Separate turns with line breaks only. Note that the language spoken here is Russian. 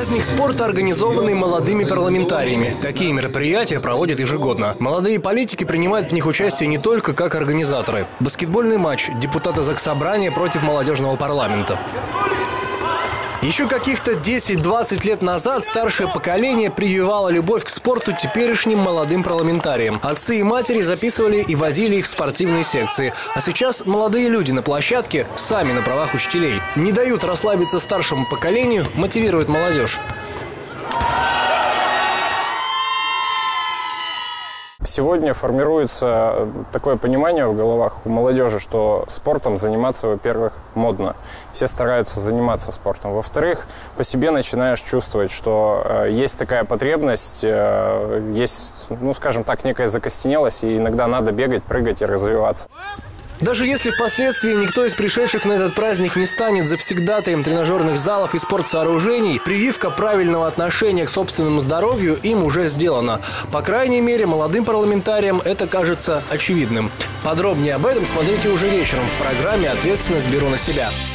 Праздник спорта, организованный молодыми парламентариями. Такие мероприятия проводят ежегодно. Молодые политики принимают в них участие не только как организаторы. Баскетбольный матч депутата Заксобрания против молодежного парламента. Еще каких-то 10-20 лет назад старшее поколение прививало любовь к спорту теперешним молодым парламентариям. Отцы и матери записывали и водили их в спортивные секции. А сейчас молодые люди на площадке сами на правах учителей. Не дают расслабиться старшему поколению, мотивируют молодежь.
Сегодня формируется такое понимание в головах у молодежи, что спортом заниматься, во-первых, модно. Все стараются заниматься спортом. Во-вторых, по себе начинаешь чувствовать, что есть такая потребность, есть, скажем так, некая закостенелость, и иногда надо бегать, прыгать и развиваться.
Даже если впоследствии никто из пришедших на этот праздник не станет завсегдатаем тренажерных залов и спортсооружений, прививка правильного отношения к собственному здоровью им уже сделана. По крайней мере, молодым парламентариям это кажется очевидным. Подробнее об этом смотрите уже вечером в программе «Ответственность беру на себя».